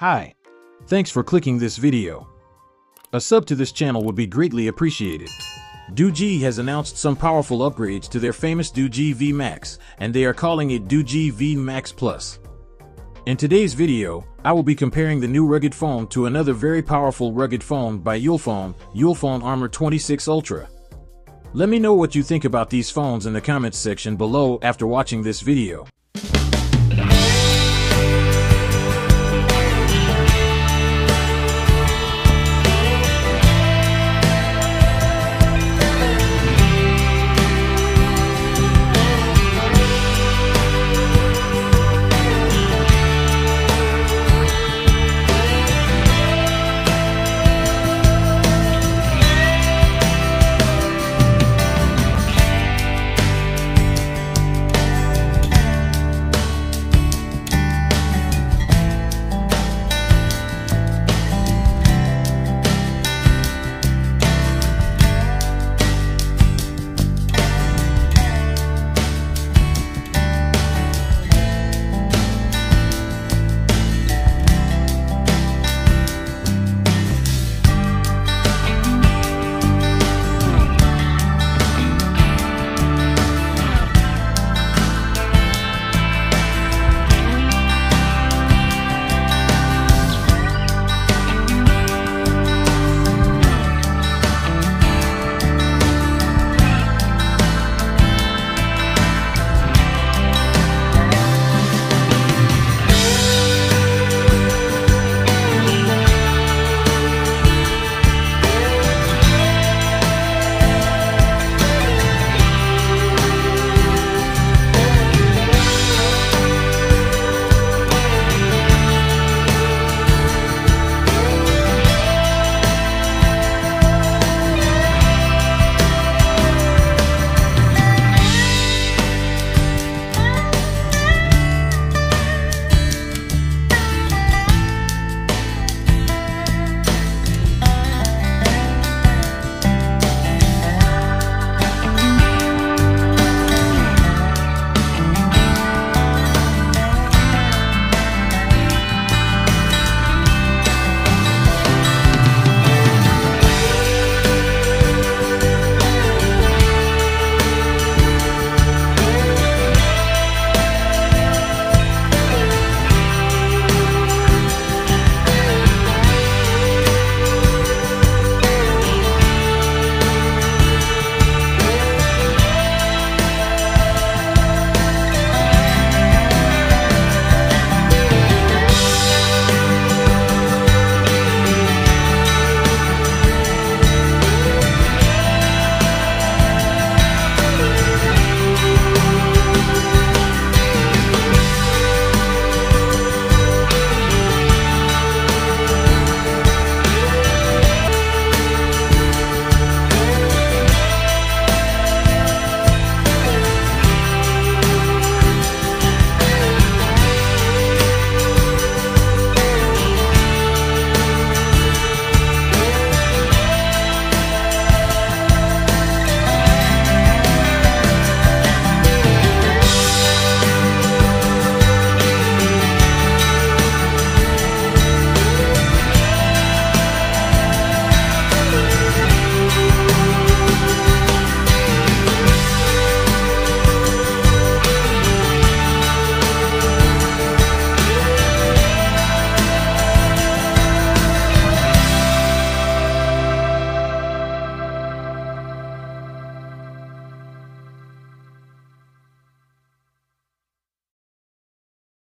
Hi. Thanks for clicking this video. A sub to this channel would be greatly appreciated. Doogee has announced some powerful upgrades to their famous Doogee V Max, and they are calling it Doogee V Max Plus. In today's video, I will be comparing the new rugged phone to another very powerful rugged phone by Ulefone, Ulefone Armor 26 Ultra. Let me know what you think about these phones in the comments section below after watching this video.